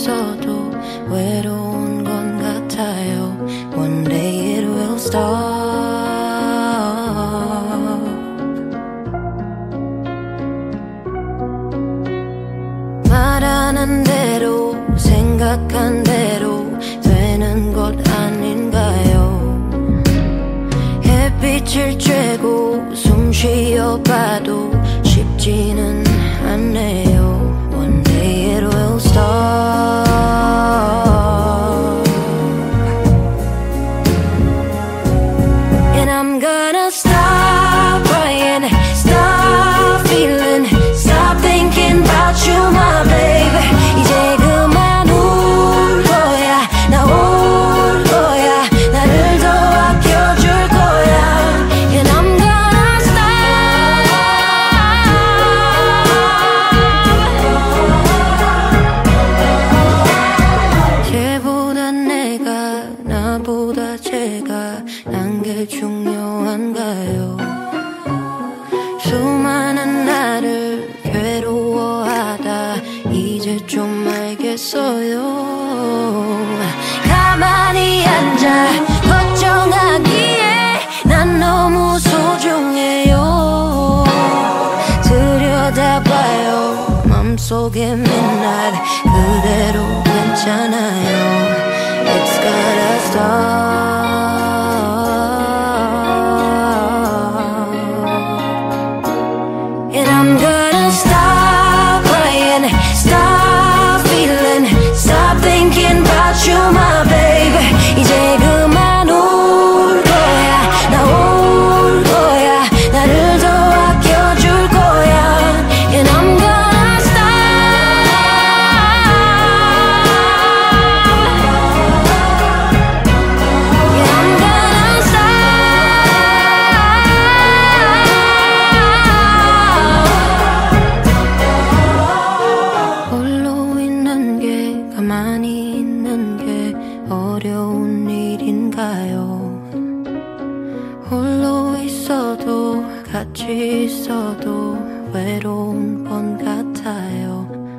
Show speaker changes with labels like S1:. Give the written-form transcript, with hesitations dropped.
S1: 있어도 외로운 건 같아요. One day it will stop. 말하는 대로 생각한 대로 되는 것 아닌가요? 햇빛을 쬐고 숨 쉬어봐도 쉽지는 않네요. One day it will stop. And I'm gonna stop crying, stop feeling, stop thinking about you, my baby. 이제 그만 울 거야, 나 올 거야, 나를 더 아껴줄 거야. And I'm gonna stop. 쟤보다 내가, 나보다 제가 난 게 중요한가요? 수많은 나를 괴로워하다 이제 좀 알겠어요. 가만히 앉아 걱정하기에 난 너무 소중해요. 들여다봐요 맘속에 midnight 그대로 괜찮아요. It's gotta stop. And I'm gonna stop crying, stop feeling, stop thinking about you, my baby. 이제 그만 울 거야, 나 올 거야, 나를 더 아껴줄 거야. And I'm gonna stop. Yeah, I'm gonna stop. 홀로 있는 게 가만히 있는 게 어려운 일인가요? 홀로 있어도 같이 있어도 외로운 건 같아요.